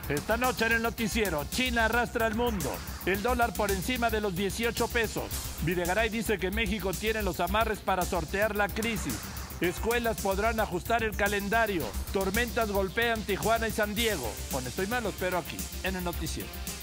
Esta noche en el noticiero, China arrastra al mundo. El dólar por encima de los 18 pesos. Videgaray dice que México tiene los amarres para sortear la crisis. Escuelas podrán ajustar el calendario. Tormentas golpean Tijuana y San Diego. Bueno, estoy mal, lo espero aquí, en el noticiero.